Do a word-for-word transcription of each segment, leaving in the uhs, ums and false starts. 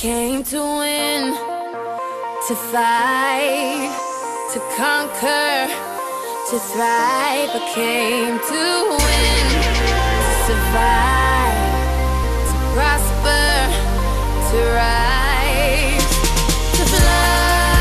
came to win, to fight, to conquer, to thrive. I came to win, to survive, to prosper, to rise, to fly.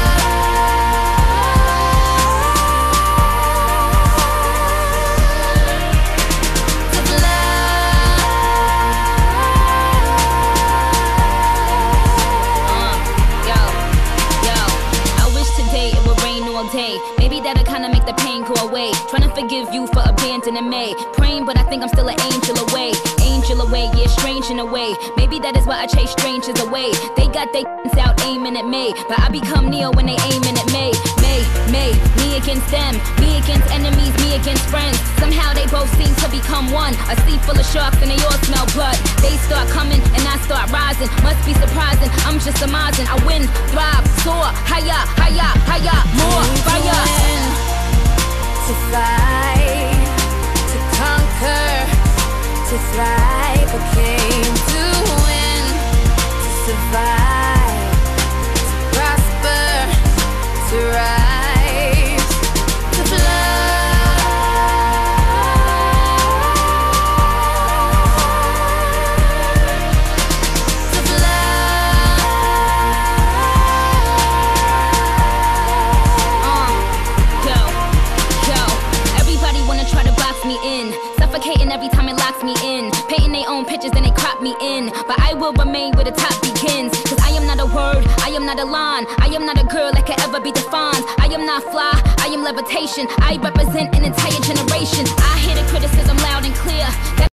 Day. Maybe that'll kinda make the pain go away. Trying to forgive you for abandoning me. Praying, but I think I'm still an angel away. Angel away, yeah, strange in a way. Maybe that is why I chase strangers away. They got their out aiming at me, but I become Neo when they aiming at me. May, May, me against them, me against enemies, me against friends. Somehow they both seem to become one. A sea full of sharks and they all smell blood. They start coming and I start rising. Must be surprising, I'm just surmising. I win, thrive, soar, higher, higher, higher, more fire. To fight, to conquer, to thrive. I came to win, to survive, to prosper, to rise, to fly. Suffocating every time it locks me in. Painting their own pictures then they crop me in. But I will remain where the top begins. Cause I am not a word, I am not a line. I am not a girl that can ever be defined. I am not fly, I am levitation. I represent an entire generation. I hear the